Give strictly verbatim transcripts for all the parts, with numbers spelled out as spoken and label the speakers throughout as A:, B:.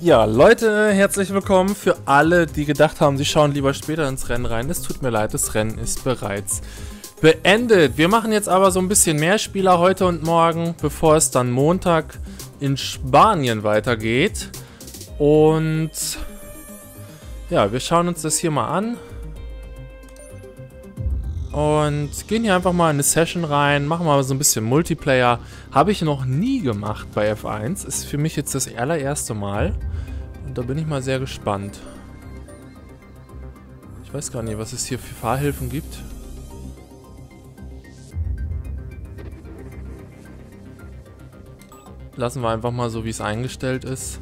A: Ja, Leute, herzlich willkommen. Für alle, die gedacht haben, sie schauen lieber später ins Rennen rein. Es tut mir leid, das Rennen ist bereits beendet. Wir machen jetzt aber so ein bisschen mehr Spieler heute und morgen, bevor es dann Montag in Spanien weitergeht. Und ja, wir schauen uns das hier mal an. Und gehen hier einfach mal in eine Session rein, machen mal so ein bisschen Multiplayer. Habe ich noch nie gemacht bei F eins. Ist für mich jetzt das allererste Mal. Und da bin ich mal sehr gespannt. Ich weiß gar nicht, was es hier für Fahrhilfen gibt. Lassen wir einfach mal so, wie es eingestellt ist.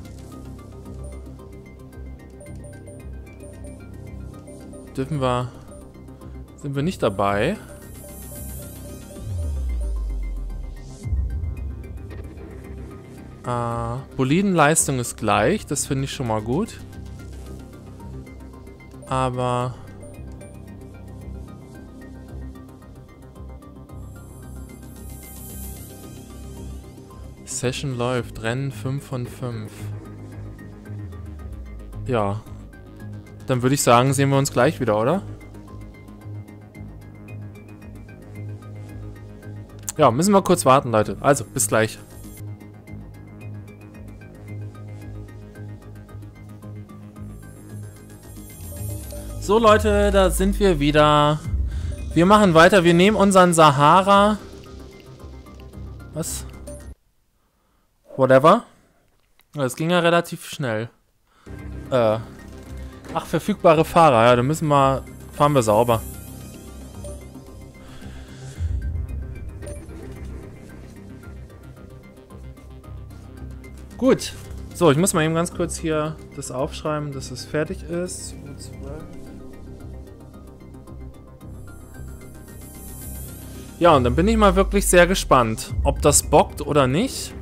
A: Dürfen wir... Sind wir nicht dabei. Äh, Bolidenleistung ist gleich, das finde ich schon mal gut. Aber... Session läuft, Rennen fünf von fünf. Ja. Dann würde ich sagen, sehen wir uns gleich wieder, oder? Ja, müssen wir kurz warten, Leute. Also, bis gleich. So, Leute, da sind wir wieder. Wir machen weiter. Wir nehmen unseren Sahara. Was? Whatever. Das ging ja relativ schnell. Äh. Ach, verfügbare Fahrer. Ja, da müssen wir... Fahren wir sauber. Gut. So, ich muss mal eben ganz kurz hier das aufschreiben, dass es fertig ist. Ja, und dann bin ich mal wirklich sehr gespannt, ob das bockt oder nicht.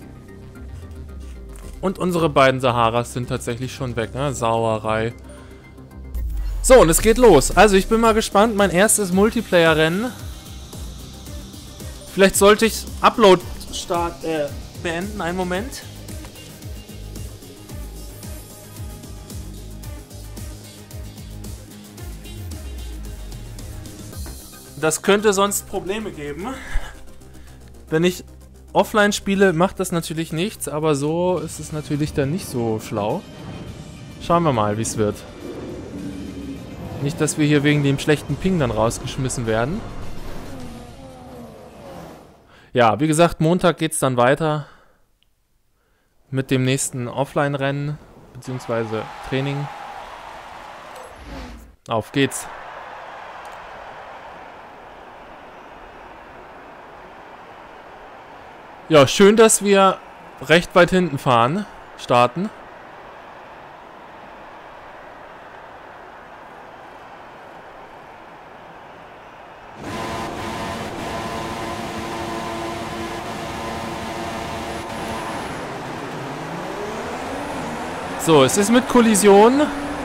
A: Und unsere beiden Saharas sind tatsächlich schon weg, ne? Sauerei. So, und es geht los. Also, ich bin mal gespannt. Mein erstes Multiplayer-Rennen. Vielleicht sollte ich Upload-Start äh, beenden. Einen Moment. Das könnte sonst Probleme geben. Wenn ich offline spiele, macht das natürlich nichts, aber so ist es natürlich dann nicht so schlau. Schauen wir mal, wie es wird. Nicht, dass wir hier wegen dem schlechten Ping dann rausgeschmissen werden. Ja, wie gesagt, Montag geht es dann weiter mit dem nächsten Offline-Rennen, beziehungsweise Training. Auf geht's. Ja, schön, dass wir recht weit hinten fahren, starten. So, es ist mit Kollision.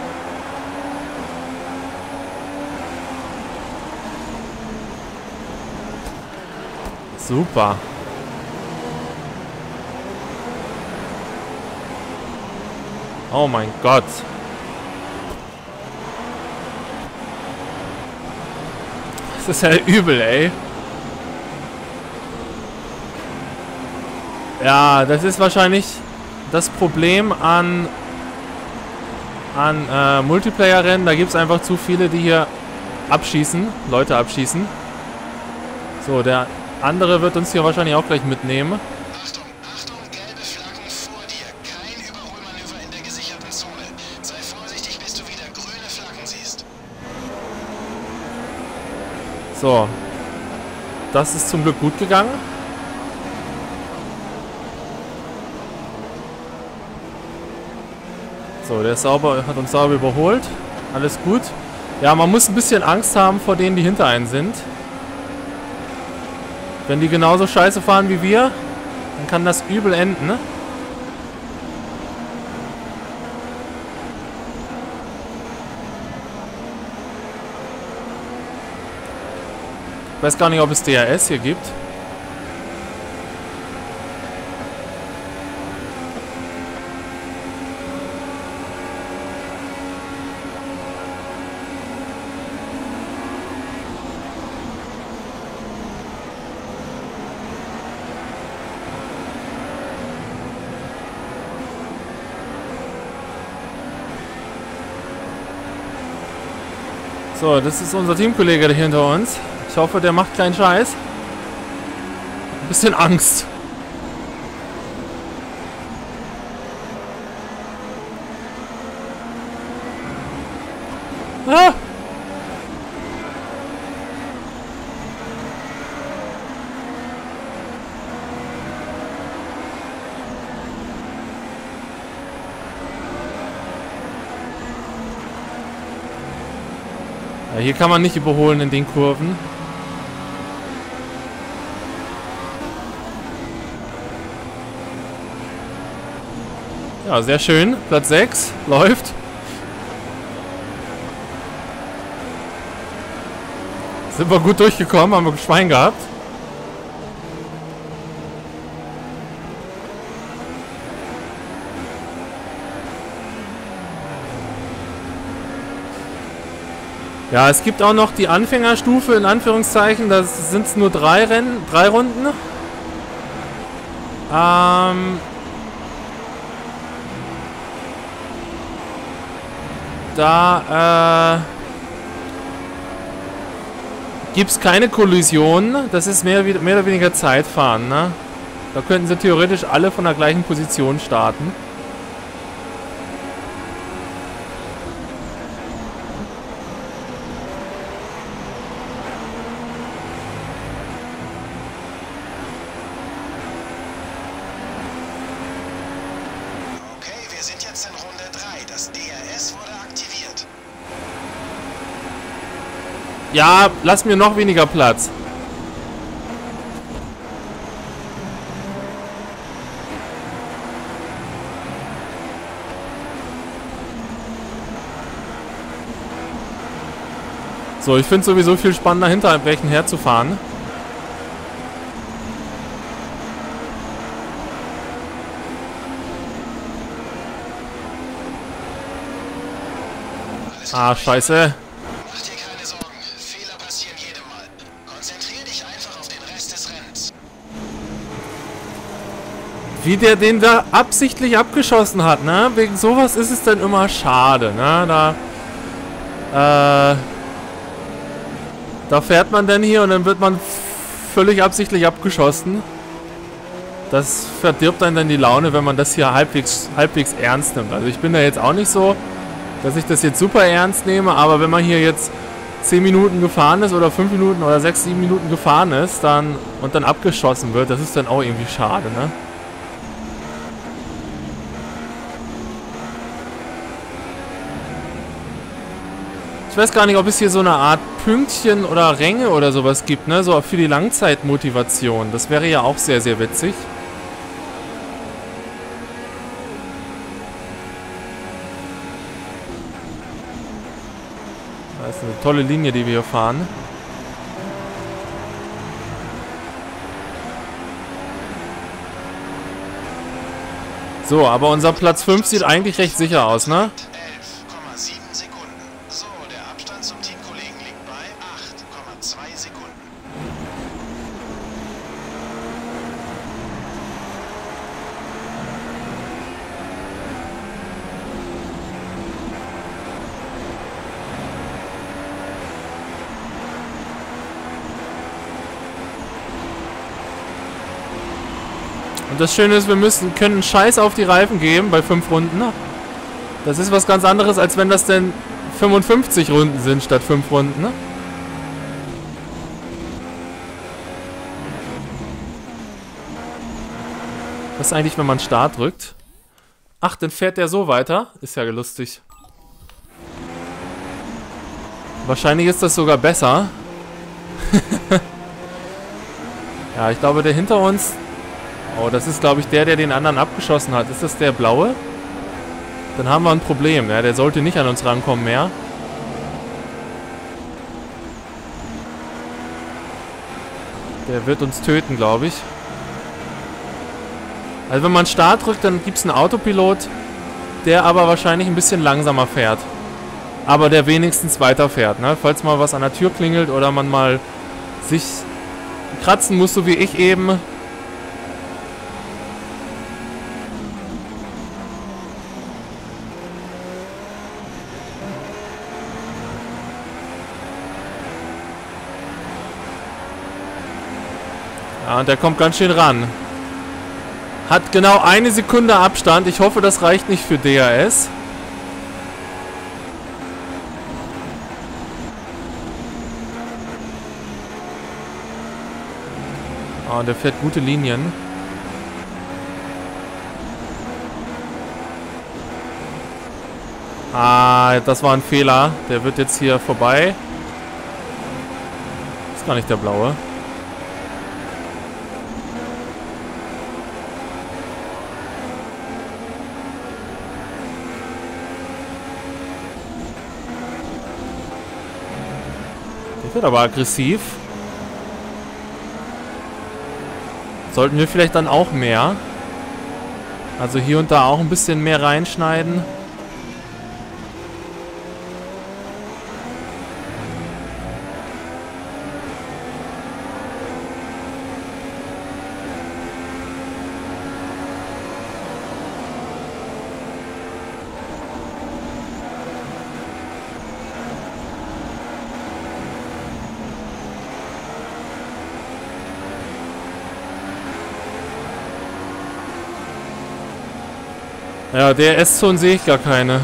A: Super. Oh mein Gott. Das ist ja übel, ey. Ja, das ist wahrscheinlich das Problem an, an äh, Multiplayer-Rennen. Da gibt es einfach zu viele, die hier abschießen, Leute abschießen. So, der andere wird uns hier wahrscheinlich auch gleich mitnehmen. So, das ist zum Glück gut gegangen. So, der ist sauber, hat uns sauber überholt. Alles gut. Ja, man muss ein bisschen Angst haben vor denen, die hinter einen sind. Wenn die genauso scheiße fahren wie wir, dann kann das übel enden, ne? Ich weiß gar nicht, ob es D R S hier gibt. So, das ist unser Teamkollege hier hinter uns. Ich hoffe, der macht keinen Scheiß. Ein bisschen Angst. Ah! Ja, hier kann man nicht überholen in den Kurven. Ja, sehr schön. Platz sechs. Läuft. Sind wir gut durchgekommen, haben wir Schwein gehabt. Ja, es gibt auch noch die Anfängerstufe, in Anführungszeichen. Da sind es nur drei Rennen, drei Runden. Ähm... Da, äh... gibt es keine Kollision. Das ist mehr, mehr oder weniger Zeitfahren, ne? Da könnten sie theoretisch alle von der gleichen Position starten.
B: Okay, wir sind jetzt in Runde drei. Das D R S wurde aktiviert.
A: Ja, lass mir noch weniger Platz. So, ich finde es sowieso viel spannender, hinter welchen herzufahren. Ah, scheiße.
B: Mach dir keine Sorgen. Fehler passieren jedem Mal. Konzentrier dich einfach auf den Rest des Rennens.
A: Wie der den da absichtlich abgeschossen hat, ne? Wegen sowas ist es dann immer schade, ne? Da, äh... Da fährt man dann hier und dann wird man völlig absichtlich abgeschossen. Das verdirbt einen dann die Laune, wenn man das hier halbwegs, halbwegs ernst nimmt. Also ich bin da jetzt auch nicht so, dass ich das jetzt super ernst nehme, aber wenn man hier jetzt zehn Minuten gefahren ist oder fünf Minuten oder sechs, sieben Minuten gefahren ist dann und dann abgeschossen wird, das ist dann auch irgendwie schade, ne? Ich weiß gar nicht, ob es hier so eine Art Pünktchen oder Ränge oder sowas gibt, ne? So für die Langzeitmotivation. Das wäre ja auch sehr, sehr witzig. Das ist eine tolle Linie, die wir hier fahren. So, aber unser Platz fünf sieht eigentlich recht sicher aus, ne?
B: elf Komma sieben Sekunden. So, der Abstand zum Teamkollegen liegt bei acht Komma zwei Sekunden.
A: Und das Schöne ist, wir müssen, können Scheiß auf die Reifen geben bei fünf Runden. Das ist was ganz anderes, als wenn das denn fünfundfünfzig Runden sind statt fünf Runden. Ne? Was ist eigentlich, wenn man Start drückt? Ach, dann fährt der so weiter. Ist ja lustig. Wahrscheinlich ist das sogar besser. Ja, ich glaube, der hinter uns... Oh, das ist, glaube ich, der, der den anderen abgeschossen hat. Ist das der blaue? Dann haben wir ein Problem. Ja, der sollte nicht an uns rankommen mehr. Der wird uns töten, glaube ich. Also wenn man Start drückt, dann gibt es einen Autopilot, der aber wahrscheinlich ein bisschen langsamer fährt. Aber der wenigstens weiterfährt, ne? Falls mal was an der Tür klingelt oder man mal sich kratzen muss, so wie ich eben. Ja, und der kommt ganz schön ran. Hat genau eine Sekunde Abstand. Ich hoffe, das reicht nicht für D R S. Oh, der fährt gute Linien. Ah, das war ein Fehler. Der wird jetzt hier vorbei. Ist gar nicht der blaue. Der wird aber aggressiv. Sollten wir vielleicht dann auch mehr. Also hier und da auch ein bisschen mehr reinschneiden. Ja, D R S-Zonen sehe ich gar keine.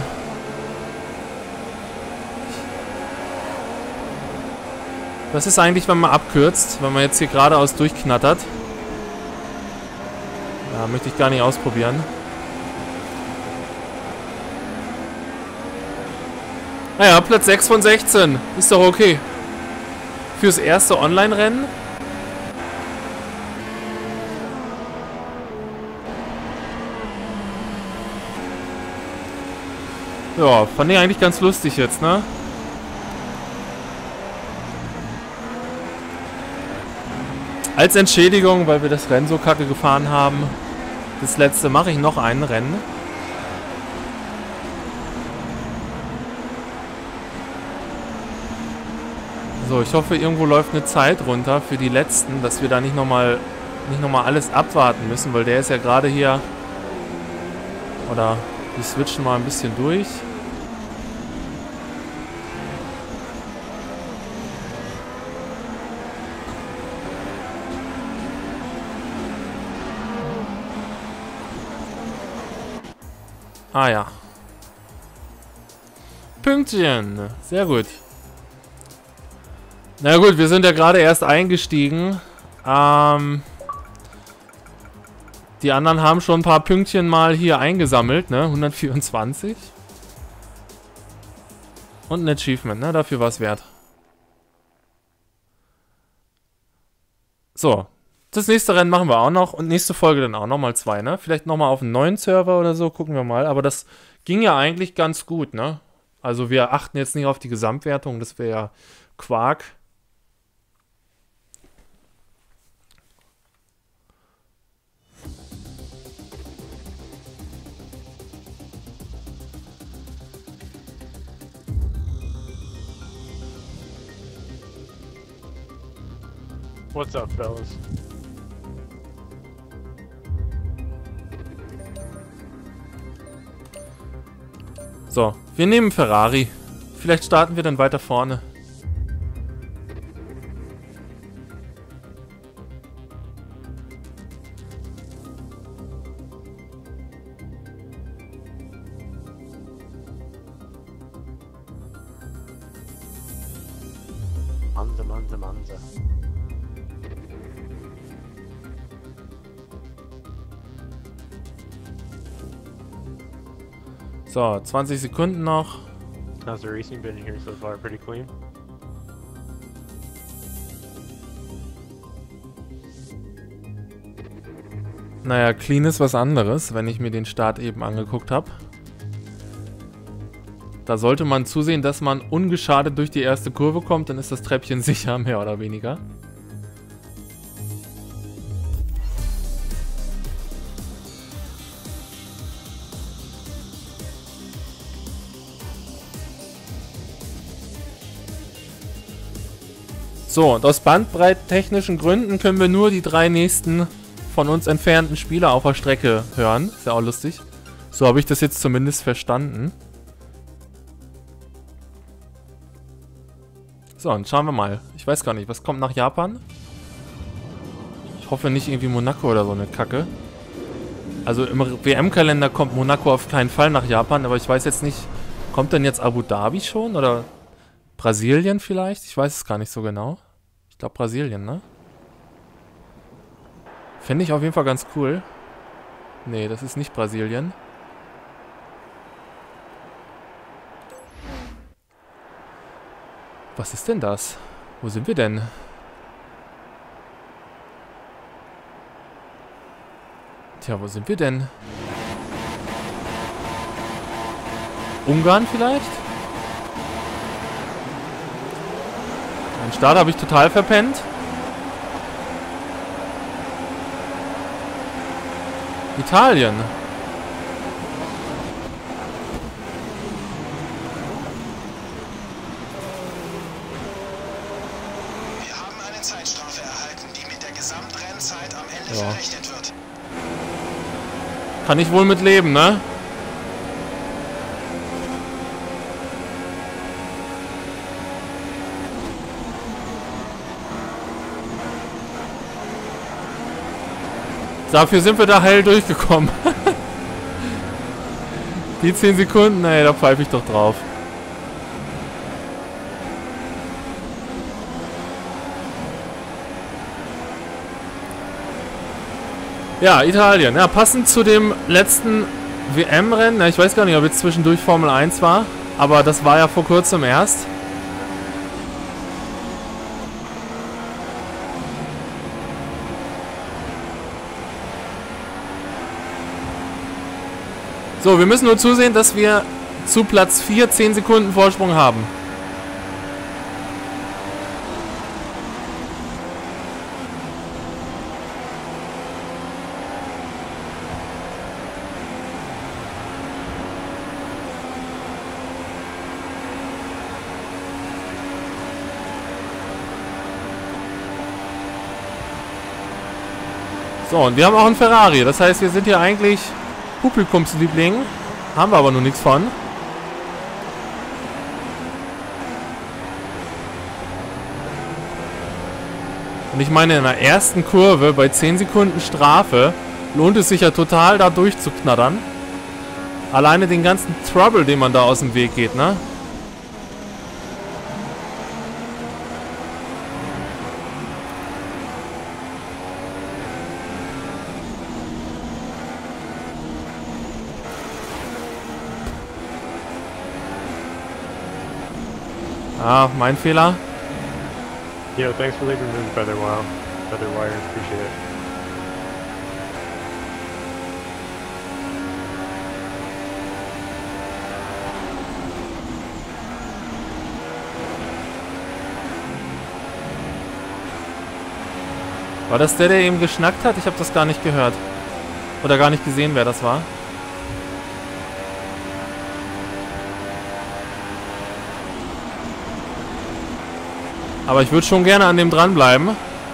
A: Was ist eigentlich, wenn man abkürzt? Wenn man jetzt hier geradeaus durchknattert? Ja, möchte ich gar nicht ausprobieren. Naja, Platz sechs von sechzehn. Ist doch okay. Fürs erste Online-Rennen. Ja, fand ich eigentlich ganz lustig jetzt, ne? Als Entschädigung, weil wir das Rennen so kacke gefahren haben, das letzte mache ich noch ein Rennen. So, ich hoffe, irgendwo läuft eine Zeit runter für die letzten, dass wir da nicht nochmal nicht noch mal alles abwarten müssen, weil der ist ja gerade hier. Oder wir switchen mal ein bisschen durch. Ah ja. Pünktchen. Sehr gut. Na gut, wir sind ja gerade erst eingestiegen. Ähm, die anderen haben schon ein paar Pünktchen mal hier eingesammelt, ne? hundertvierundzwanzig. Und ein Achievement, ne? Dafür war es wert. So. Das nächste Rennen machen wir auch noch und nächste Folge dann auch nochmal zwei, ne? Vielleicht nochmal auf einen neuen Server oder so, gucken wir mal. Aber das ging ja eigentlich ganz gut, ne? Also wir achten jetzt nicht auf die Gesamtwertung, das wäre ja Quark.
C: What's up, fellas?
A: So, wir nehmen Ferrari. Vielleicht starten wir dann weiter vorne.
C: Manse, Manse, Manse.
A: So, zwanzig Sekunden noch.
C: How's the racing been here so far? Pretty clean?
A: Naja, clean ist was anderes, wenn ich mir den Start eben angeguckt habe. Da sollte man zusehen, dass man ungeschadet durch die erste Kurve kommt, dann ist das Treppchen sicher, mehr oder weniger. So, und aus bandbreittechnischen Gründen können wir nur die drei nächsten von uns entfernten Spieler auf der Strecke hören. Ist ja auch lustig. So habe ich das jetzt zumindest verstanden. So, und schauen wir mal. Ich weiß gar nicht, was kommt nach Japan? hoffe nicht irgendwie Monaco oder so eine Kacke. Also im W M-Kalender kommt Monaco auf keinen Fall nach Japan, aber ich weiß jetzt nicht, kommt denn jetzt Abu Dhabi schon oder Brasilien vielleicht? Ich weiß es gar nicht so genau. Ich glaube Brasilien, ne? Fände ich auf jeden Fall ganz cool. Nee, das ist nicht Brasilien. Was ist denn das? Wo sind wir denn? Tja, wo sind wir denn? Ungarn vielleicht? Den Start habe ich total verpennt. Italien.
B: Wir haben eine Zeitstrafe erhalten, die mit der Gesamtrennzeit am Ende
A: Ja.
B: verrechnet wird.
A: Kann ich wohl mit leben, ne? Dafür sind wir da heil durchgekommen. Die zehn Sekunden, ey, da pfeife ich doch drauf. Ja, Italien. Ja, passend zu dem letzten W M-Rennen. Ja, ich weiß gar nicht, ob jetzt zwischendurch Formel eins war. Aber das war ja vor kurzem erst. So, wir müssen nur zusehen, dass wir zu Platz vier zehn Sekunden Vorsprung haben. So, und wir haben auch einen Ferrari. Das heißt, wir sind hier eigentlich Publikumsliebling. Haben wir aber nur nichts von. Und ich meine, in der ersten Kurve bei zehn Sekunden Strafe lohnt es sich ja total, da durchzuknattern. Alleine den ganzen Trouble, den man da aus dem Weg geht, ne? Ah, mein Fehler.
C: Yo, thanks for leaving room feather wire. Feather wire, appreciate it.
A: War das der, der eben geschnackt hat? Ich habe das gar nicht gehört. Oder gar nicht gesehen, wer das war. Aber ich würde schon gerne an dem dranbleiben.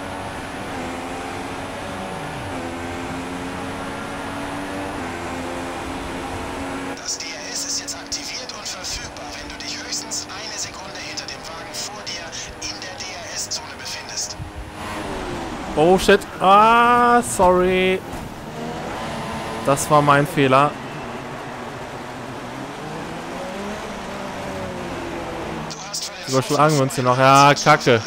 B: Das D R S ist jetzt aktiviert und verfügbar, wenn du dich höchstens eine Sekunde hinter dem Wagen vor dir in der D R S-Zone befindest.
A: Oh shit. Ah, sorry. Das war mein Fehler.
B: Du hast für den
A: Überschlagen wir uns hier noch. Ja, kacke.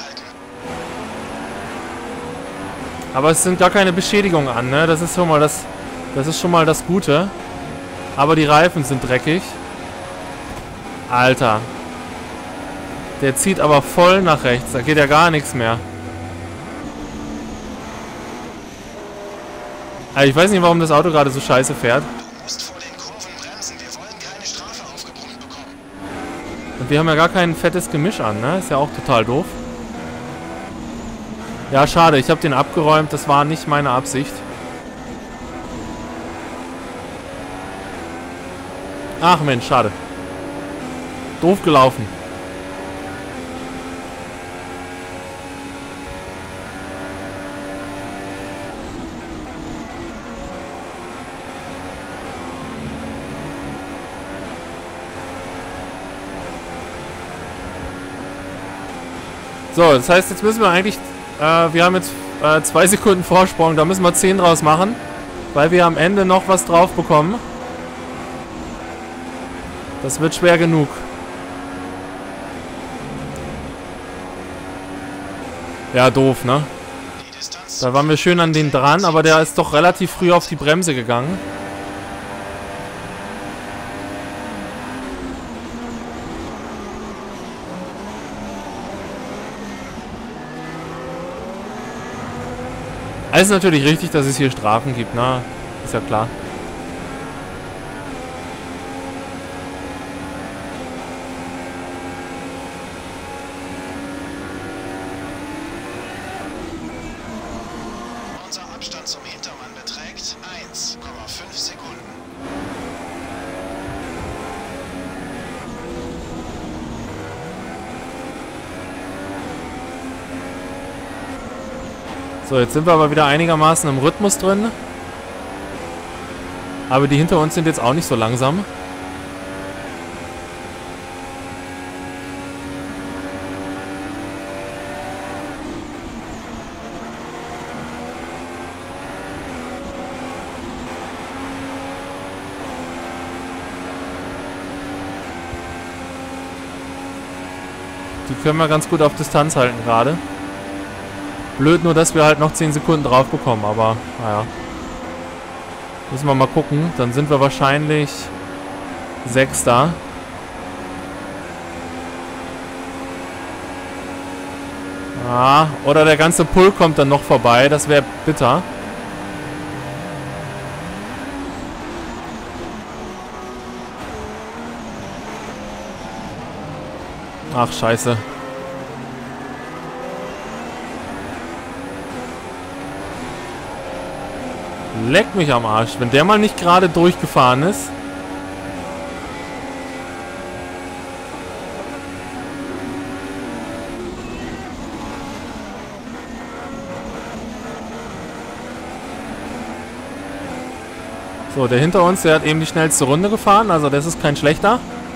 A: Aber es sind gar keine Beschädigungen an, ne? Das ist schon mal das, das ist schon mal das Gute. Aber die Reifen sind dreckig. Alter. Der zieht aber voll nach rechts. Da geht ja gar nichts mehr. Also ich weiß nicht, warum das Auto gerade so scheiße fährt.
B: Du musst vor den Kurven bremsen. Wir wollen keine Strafe aufgebrummt bekommen.
A: Und wir haben ja gar kein fettes Gemisch an, ne? Ist ja auch total doof. Ja, schade. Ich habe den abgeräumt. Das war nicht meine Absicht. Ach Mensch, schade. Doof gelaufen. So, das heißt, jetzt müssen wir eigentlich... Äh, wir haben jetzt äh, zwei Sekunden Vorsprung. Da müssen wir zehn draus machen, weil wir am Ende noch was drauf bekommen. Das wird schwer genug. Ja, doof, ne? Da waren wir schön an den dran, aber der ist doch relativ früh auf die Bremse gegangen. Es ist natürlich richtig, dass es hier Strafen gibt, ne? Ist ja klar.
B: Unser Abstand zum Hintermann beträgt eins Komma fünf Sekunden.
A: So, jetzt sind wir aber wieder einigermaßen im Rhythmus drin. Aber die hinter uns sind jetzt auch nicht so langsam. Die können wir ganz gut auf Distanz halten gerade. Blöd nur, dass wir halt noch zehn Sekunden drauf bekommen, aber naja. Müssen wir mal gucken. Dann sind wir wahrscheinlich Sechster. Ah, oder der ganze Pull kommt dann noch vorbei. Das wäre bitter. Ach, scheiße. Leck mich am Arsch. Wenn der mal nicht gerade durchgefahren ist. So, der hinter uns, der hat eben die schnellste Runde gefahren. Also das ist kein schlechter.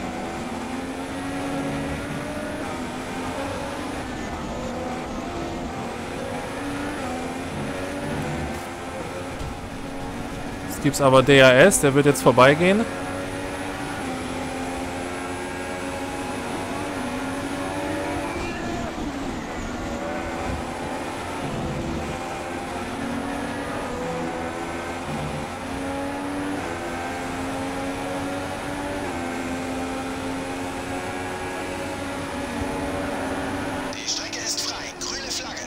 A: Gibt es aber D R S, der wird jetzt vorbeigehen.
B: Die Strecke ist frei. Grüne Flagge.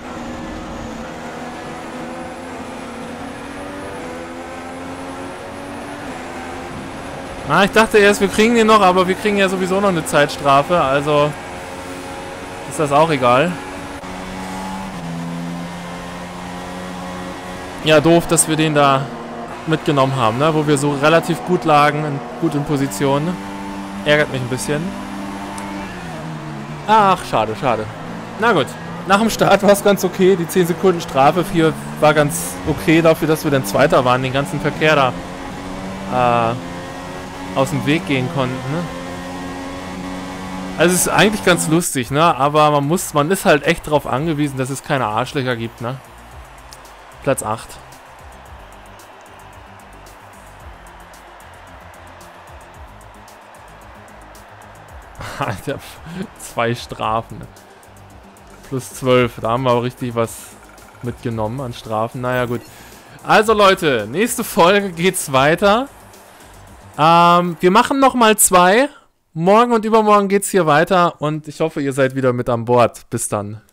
A: Ah, ich dachte erst, wir kriegen den noch, aber wir kriegen ja sowieso noch eine Zeitstrafe, also ist das auch egal. Ja, doof, dass wir den da mitgenommen haben, ne? Wo wir so relativ gut lagen, gut in Position. Ärgert mich ein bisschen. Ach, schade, schade. Na gut, nach dem Start war es ganz okay. Die zehn Sekunden Strafe hier war ganz okay dafür, dass wir dann Zweiter waren, den ganzen Verkehr da äh, aus dem Weg gehen konnten, ne? Also es ist eigentlich ganz lustig, ne? Aber man muss, man ist halt echt darauf angewiesen, dass es keine Arschlöcher gibt, ne? Platz acht. Alter, zwei Strafen. Plus zwölf, da haben wir aber richtig was mitgenommen an Strafen. Naja, gut. Also Leute, nächste Folge geht's weiter. Ähm, wir machen nochmal zwei. Morgen und übermorgen geht's hier weiter und ich hoffe, ihr seid wieder mit an Bord. Bis dann.